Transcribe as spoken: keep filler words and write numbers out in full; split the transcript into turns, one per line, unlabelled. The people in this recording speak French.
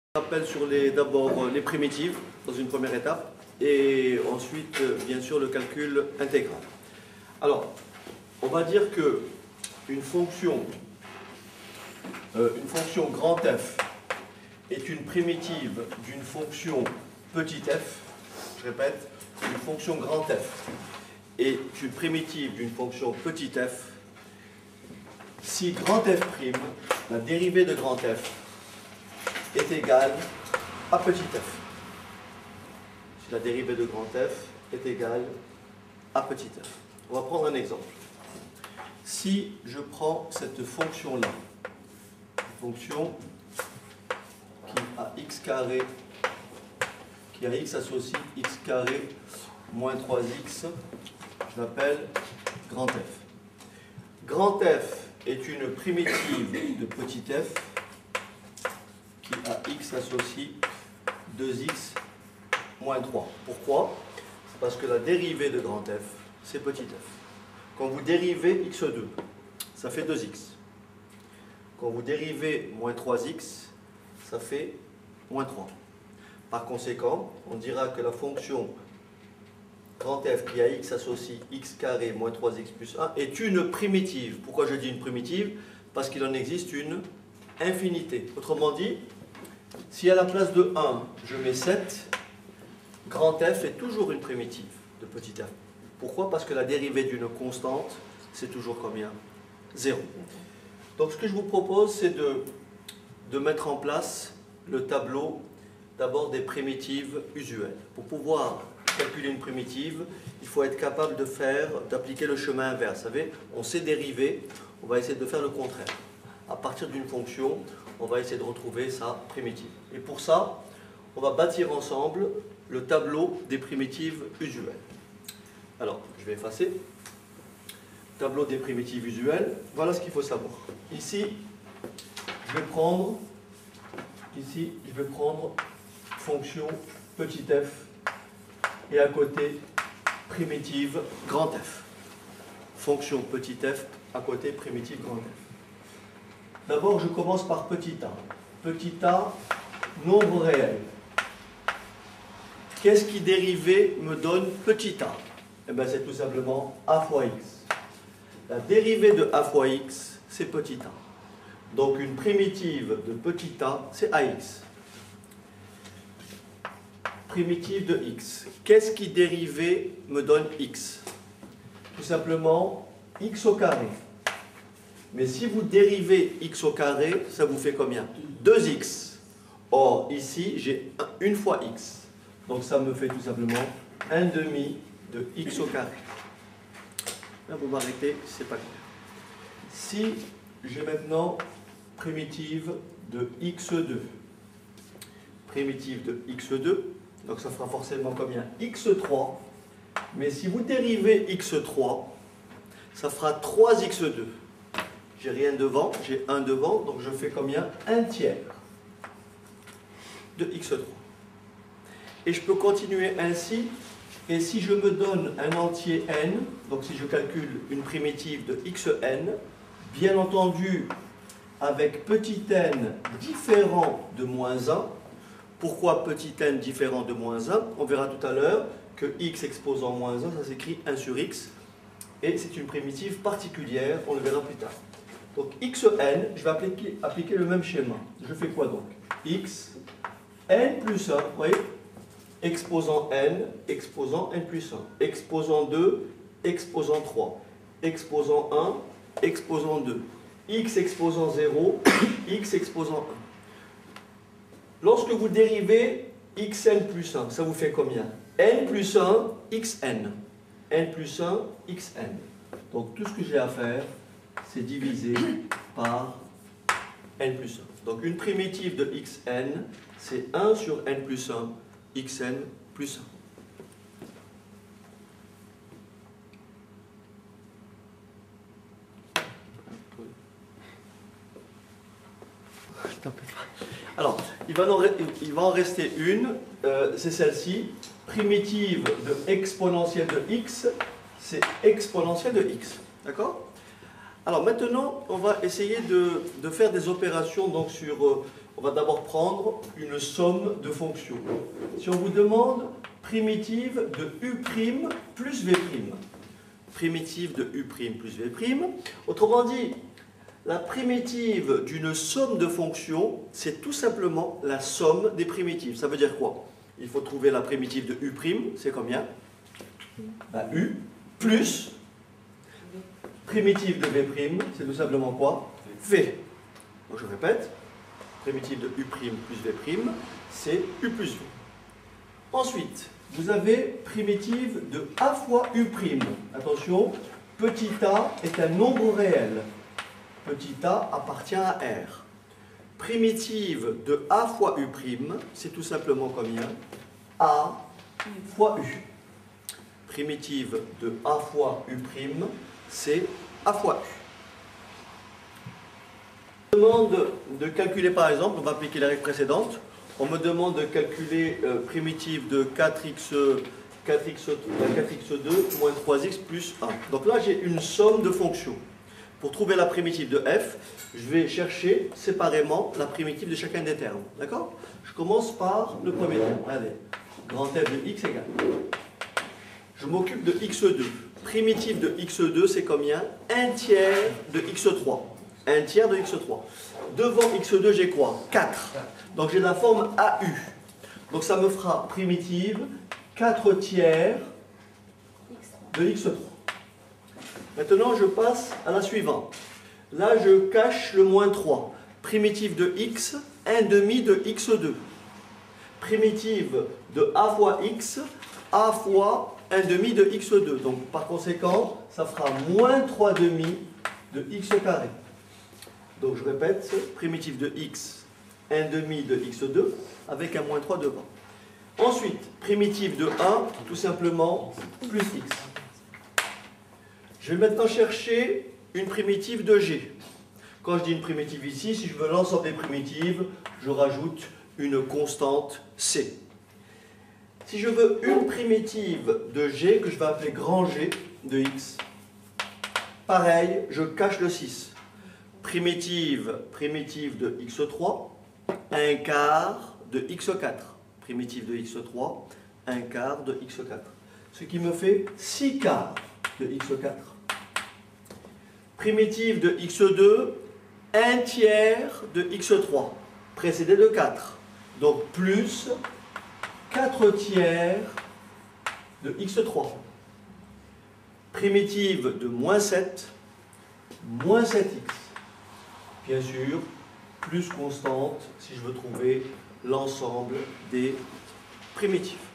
Rappel sur les d'abord les primitives dans une première étape et ensuite bien sûr le calcul intégral. Alors on va dire que une fonction euh, une fonction grand F est une primitive d'une fonction petit f. Je répète, une fonction grand F est une primitive d'une fonction petit f si grand F', la dérivée de grand F, est égale à petit f. Si la dérivée de grand F est égale à petit f. On va prendre un exemple. Si je prends cette fonction-là, fonction qui a x carré, qui a x associe x carré moins trois x, je l'appelle grand F. Grand F est une primitive de petit f qui a x associe deux x moins trois. Pourquoi? C'est parce que la dérivée de grand F, c'est petit f. Quand vous dérivez x deux, ça fait deux x. Quand vous dérivez moins trois x, ça fait moins trois. Par conséquent, on dira que la fonction grand F qui a x associe x carré moins trois x plus un est une primitive. Pourquoi je dis une primitive? Parce qu'il en existe une infinité. Autrement dit, si à la place de un, je mets sept, grand F est toujours une primitive de petit f. Pourquoi? Parce que la dérivée d'une constante, c'est toujours combien? zéro. Donc ce que je vous propose, c'est de, de mettre en place le tableau d'abord des primitives usuelles. Pour pouvoir calculer une primitive, il faut être capable de faire, d'appliquer le chemin inverse. Vous savez, on sait dériver, on va essayer de faire le contraire. À partir d'une fonction, on va essayer de retrouver sa primitive. Et pour ça, on va bâtir ensemble le tableau des primitives usuelles. Alors, je vais effacer. Tableau des primitives usuelles. Voilà ce qu'il faut savoir. Ici, je vais prendre, ici, je vais prendre fonction petit f et à côté primitive grand F. Fonction petit f à côté primitive grand F. D'abord, je commence par petit a. Petit a, nombre réel. Qu'est-ce qui dérivé me donne petit a? Eh bien, c'est tout simplement a fois x. La dérivée de a fois x, c'est petit a. Donc, une primitive de petit a, c'est ax. Primitive de x. Qu'est-ce qui dérivé me donne x? Tout simplement x au carré. Mais si vous dérivez x au carré, ça vous fait combien? deux x. Or, ici, j'ai une fois x. Donc, ça me fait tout simplement un demi de x au carré. Là, vous m'arrêtez, c'est pas clair. Si j'ai maintenant primitive de x deux, primitive de x deux, donc ça fera forcément combien? x trois. Mais si vous dérivez x trois, ça fera trois x deux. J'ai rien devant, j'ai un devant, donc je fais combien? un tiers de x trois. Et je peux continuer ainsi, et si je me donne un entier n, donc si je calcule une primitive de xn, bien entendu, avec petit n différent de moins un, pourquoi petit n différent de moins un? On verra tout à l'heure que x exposant moins un, ça s'écrit un sur x, et c'est une primitive particulière, on le verra plus tard. Donc xn, je vais appliquer, appliquer le même schéma. Je fais quoi donc? X, n plus un, vous voyez? Exposant n, exposant n plus un. Exposant deux, exposant trois. Exposant un, exposant deux. X exposant zéro, x exposant un. Lorsque vous dérivez xn plus un, ça vous fait combien? N plus un, xn. N plus un, xn. Donc tout ce que j'ai à faire, c'est diviser par n plus un. Donc une primitive de xn, c'est un sur n plus un, xn plus un. Alors, il va, en, il va en rester une, euh, c'est celle-ci. Primitive de exponentielle de x, c'est exponentielle de x. D'accord? Alors maintenant, on va essayer de, de faire des opérations donc sur, euh, on va d'abord prendre une somme de fonctions. Si on vous demande primitive de U' plus V', primitive de U' plus V', autrement dit, la primitive d'une somme de fonctions, c'est tout simplement la somme des primitives. Ça veut dire quoi? Il faut trouver la primitive de U', c'est combien? Ben, U plus primitive de V', c'est tout simplement quoi? V. Donc je répète, primitive de U' plus V', c'est U plus V. Ensuite, vous avez primitive de A fois U'. Attention, petit a est un nombre réel. Petit a appartient à R. Primitive de A fois U', c'est tout simplement combien? A fois U. Primitive de A fois U', c'est A fois U. On me demande de calculer par exemple, on va appliquer la règle précédente, on me demande de calculer euh, primitive de quatre x, quatre x, quatre x deux moins trois x plus un. Donc là j'ai une somme de fonctions. Pour trouver la primitive de f, je vais chercher séparément la primitive de chacun des termes. D'accord? Je commence par le premier terme. Allez, grand F de x égale. Je m'occupe de x deux. Primitive de x deux, c'est combien? un tiers de x trois. un tiers de x trois. Devant x deux, j'ai quoi? quatre. Donc j'ai la forme A U. Donc ça me fera primitive quatre tiers de x trois. Maintenant, je passe à la suivante. Là, je cache le moins trois. Primitive de x, un demi de x deux. Primitive de a fois x, a fois un demi de x deux. Donc, par conséquent, ça fera moins trois demi de x carré. Donc, je répète, primitive de x, un demi de x deux, avec un moins trois devant. Ensuite, primitive de un, tout simplement, plus x. Je vais maintenant chercher une primitive de g. Quand je dis une primitive ici, si je veux l'ensemble des primitives, je rajoute une constante c. Si je veux une primitive de g, que je vais appeler grand G de x, pareil, je cache le six. Primitive, primitive de x trois, un quart de x quatre. Primitive de x trois, un quart de x quatre. Ce qui me fait six quarts de x quatre. Primitive de x deux, un tiers de x trois, précédé de quatre. Donc plus quatre tiers de x trois. Primitive de moins sept, moins sept x. Bien sûr, plus constante si je veux trouver l'ensemble des primitives.